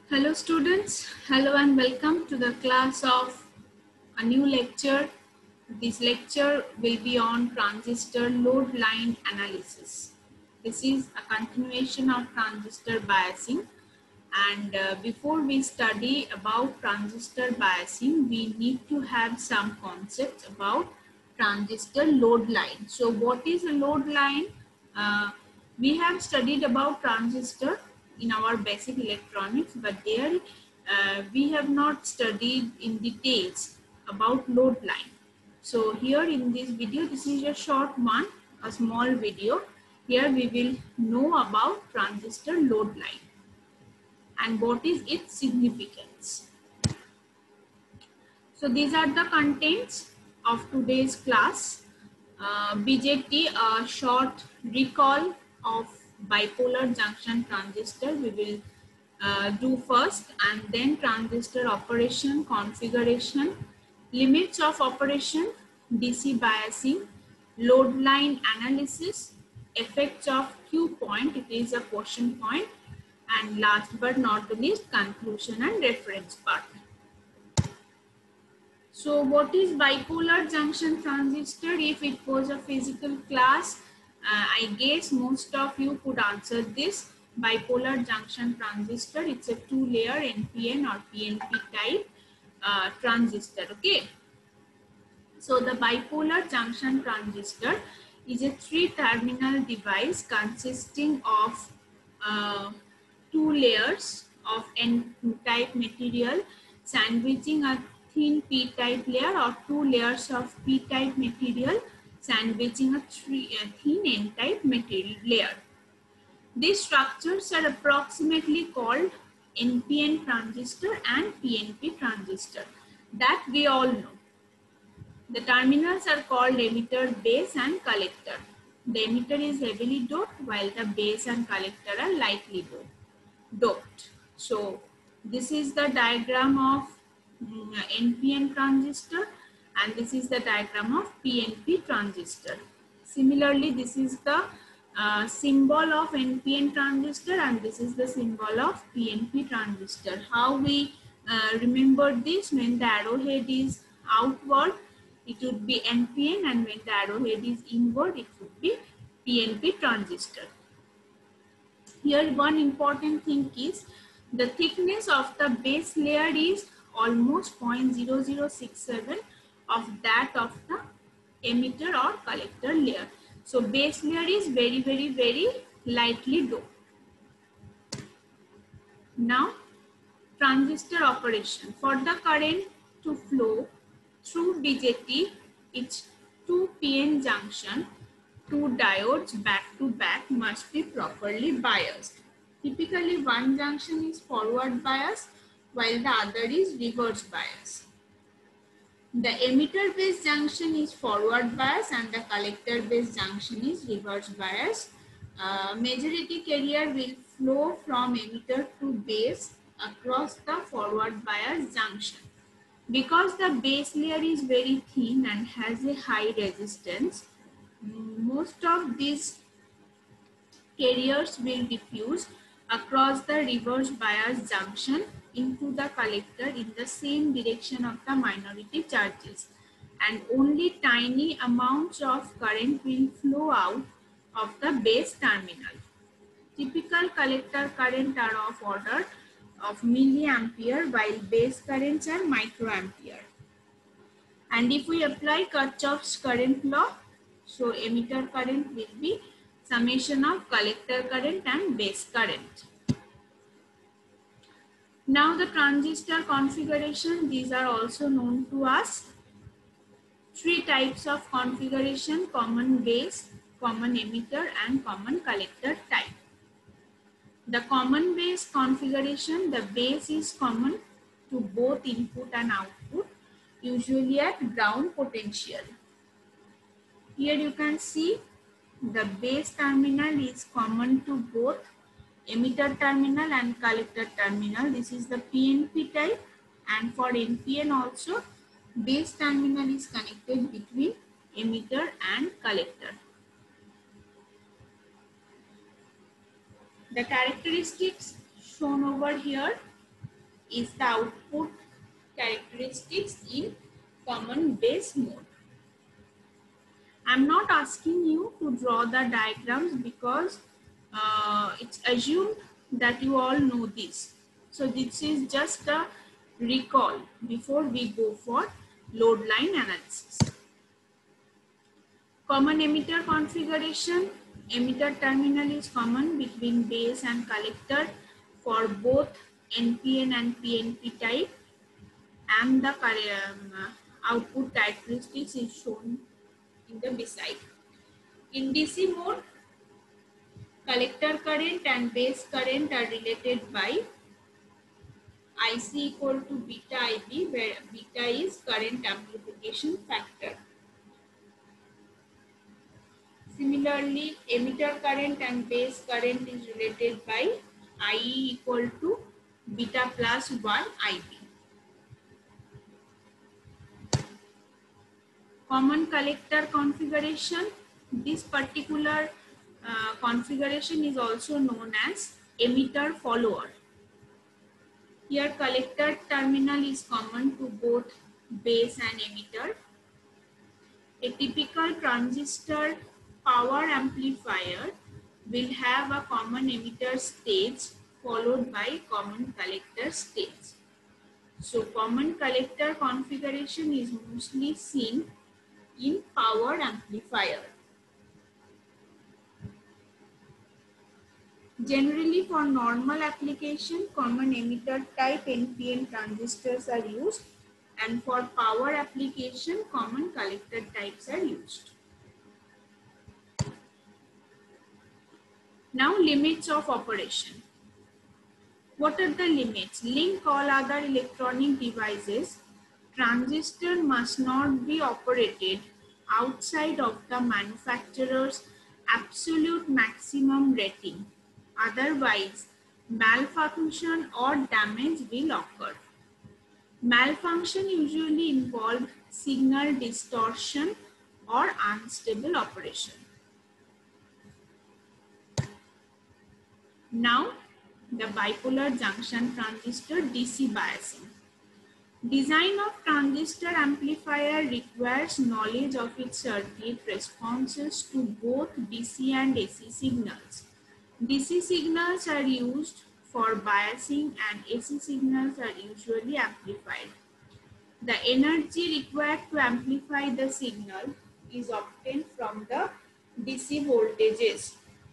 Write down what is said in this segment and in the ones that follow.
Hello students, hello and welcome to the class of a new lecture. This lecture will be on transistor load line analysis. This is a continuation of transistor biasing, and before we study about transistor biasing, we need to have some concepts about transistor load line. So what is a load line? Uh, we have studied about transistor in our basic electronics, but there we have not studied in details about load line. So here in this video, this is a short one, a small video. Here we will know about transistor load line and what is its significance. So these are the contents of today's class. BJT, a short recall of bipolar junction transistor we will do first, and then transistor operation, configuration, limits of operation, DC biasing, load line analysis, effects of Q point, it is a question point, and last but not the least, conclusion and reference part. So what is bipolar junction transistor? If it was a physical class, I guess most of you could answer this. Bipolar junction transistor, it's a two-layer NPN or PNP type transistor, okay? So the bipolar junction transistor is a three-terminal device consisting of two layers of N-type material sandwiching a thin P-type layer, or two layers of P-type material sandwiching a thin N-type material layer. These structures are approximately called NPN transistor and PNP transistor, that we all know. The terminals are called emitter, base and collector. The emitter is heavily doped while the base and collector are lightly doped. So this is the diagram of NPN transistor, and this is the diagram of PNP transistor. Similarly, this is the symbol of NPN transistor, and this is the symbol of PNP transistor. How we remember this? When the arrowhead is outward, it would be NPN, and when the arrowhead is inward, it would be PNP transistor. Here one important thing is the thickness of the base layer is almost 0.0067 of that of the emitter or collector layer. So base layer is very lightly doped. Now transistor operation. For the current to flow through BJT, its two PN junction, two diodes back to back must be properly biased. Typically one junction is forward bias while the other is reverse bias. The emitter base junction is forward bias and the collector base junction is reverse bias. Majority carrier will flow from emitter to base across the forward bias junction. Because the base layer is very thin and has a high resistance, most of these carriers will diffuse across the reverse bias junction into the collector in the same direction of the minority charges, and only tiny amounts of current will flow out of the base terminal. Typical collector current are of order of milliampere while base currents are microampere. And if we apply Kirchhoff's current law, so emitter current will be summation of collector current and base current. Now the transistor configuration, these are also known to us. Three types of configuration: common base, common emitter and common collector type. The common base configuration, the base is common to both input and output, usually at ground potential. Here you can see the base terminal is common to both emitter terminal and collector terminal. This is the PNP type, and for NPN also base terminal is connected between emitter and collector. The characteristics shown over here. is the output characteristics in common base mode. I'm not asking you to draw the diagrams because it's assumed that you all know this. So this is just a recall before we go for load line analysis. Common emitter configuration. Emitter terminal is common between base and collector for both NPN and PNP type, and the output characteristics is shown in the beside. In DC mode, collector current and base current are related by IC equal to beta IB, where beta is current amplification factor. Similarly, emitter current and base current is related by IE equal to beta plus 1 IB. Common collector configuration. This particular configuration is also known as emitter follower. Here collector terminal is common to both base and emitter. A typical transistor power amplifier will have a common emitter stage followed by common collector stage. So common collector configuration is mostly seen in power amplifier. Generally, for normal application, common emitter type NPN transistors are used, and for power application, common collector types are used. Now, limits of operation. What are the limits? Link all other electronic devices. Transistor must not be operated outside of the manufacturer's absolute maximum rating. Otherwise, malfunction or damage will occur. Malfunction usually involves signal distortion or unstable operation. Now, the bipolar junction transistor DC biasing. Design of transistor amplifier requires knowledge of its circuit responses to both DC and AC signals. DC signals are used for biasing and AC signals are usually amplified. The energy required to amplify the signal is obtained from the DC voltages.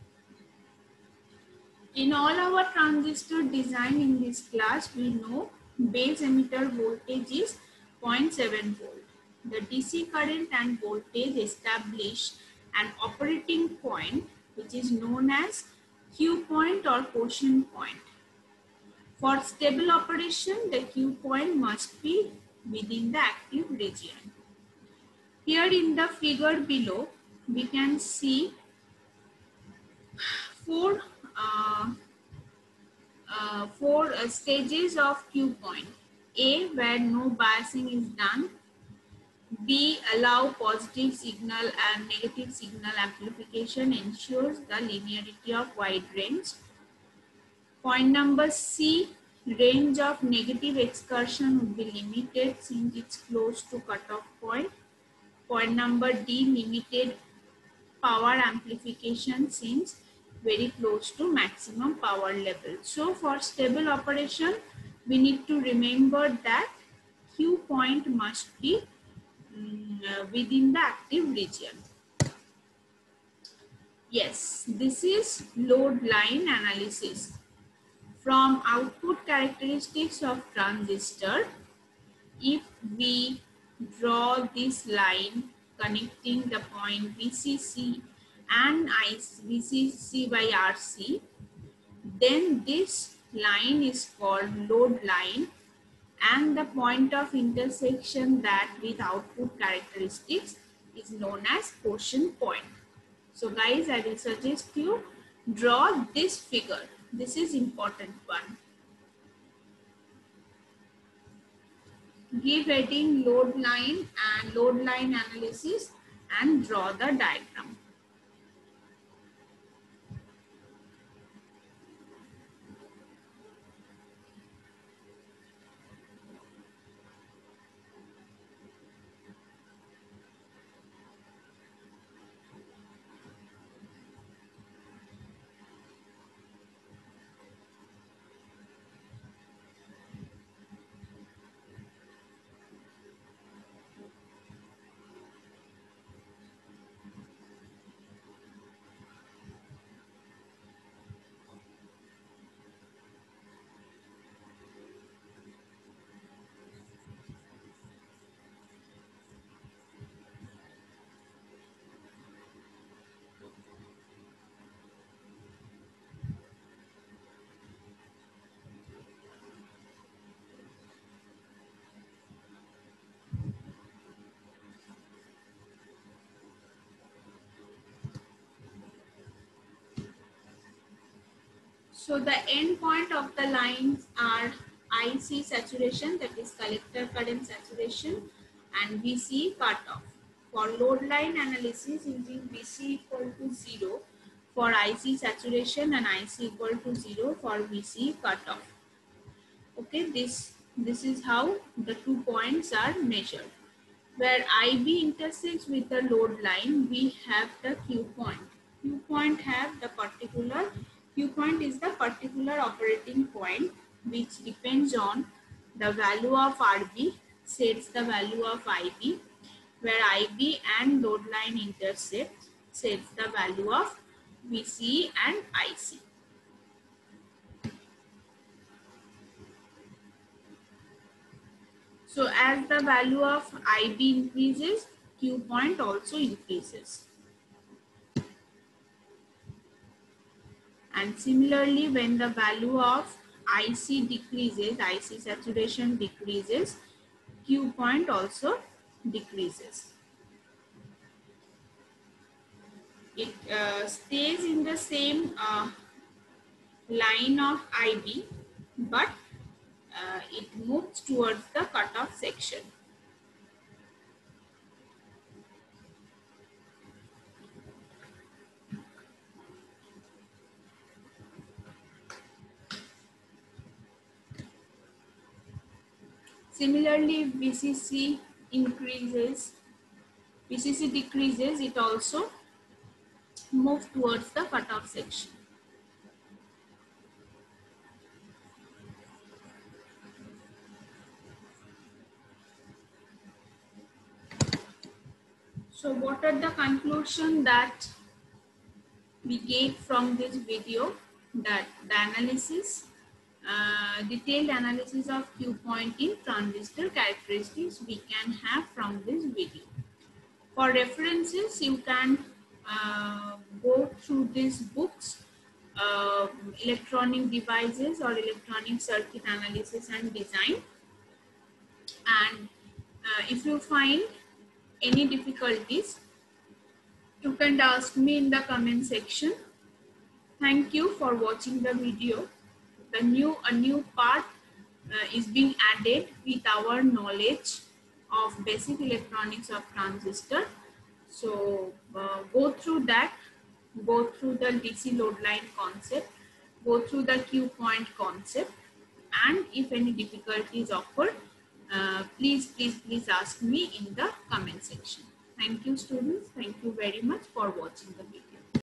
In all our transistor design in this class, we know base emitter voltage is 0.7 volt. The DC current and voltage establish an operating point which is known as Q point or quotient point. For stable operation, the Q point must be within the active region. Here in the figure below, we can see four stages of Q point. A, where no biasing is done. B, allow positive signal and negative signal amplification ensures the linearity of wide range. Point number C, range of negative excursion would be limited since it's close to cutoff point. Point number D, limited power amplification since very close to maximum power level. So for stable operation, we need to remember that Q point must be within the active region. Yes, this is load line analysis. From output characteristics of transistor, if we draw this line connecting the point VCC and VCC by RC, then this line is called load line, and the point of intersection that with output characteristics is known as quotient point. So guys, I will suggest you draw this figure. This is important one. Give heading load line and load line analysis and draw the diagram. So the end point of the lines are IC saturation, that is collector current saturation, and VC cutoff. For load line analysis using VC equal to 0 for IC saturation and IC equal to 0 for VC cutoff. Okay, this is how the 2 points are measured. Where IB intersects with the load line, we have the Q point. Q point is the particular operating point which depends on the value of RB sets the value of IB, where IB and load line intersect sets the value of VC and IC. So as the value of IB increases, Q point also increases. And similarly, when the value of IC decreases, IC saturation decreases, Q point also decreases. It stays in the same line of IB, but it moves towards the cutoff section. Similarly, VCC decreases, it also moves towards the cutoff section. So what are the conclusions that we get from this video? That the analysis, detailed analysis of Q point in transistor characteristics we can have from this video. For references, you can go through these books, electronic devices or electronic circuit analysis and design. And if you find any difficulties, you can ask me in the comment section. Thank you for watching the video. A new part is being added with our knowledge of basic electronics of transistor. So go through that, go through the DC load line concept, go through the Q point concept, and if any difficulties occur, please ask me in the comment section. Thank you, students. Thank you very much for watching the video.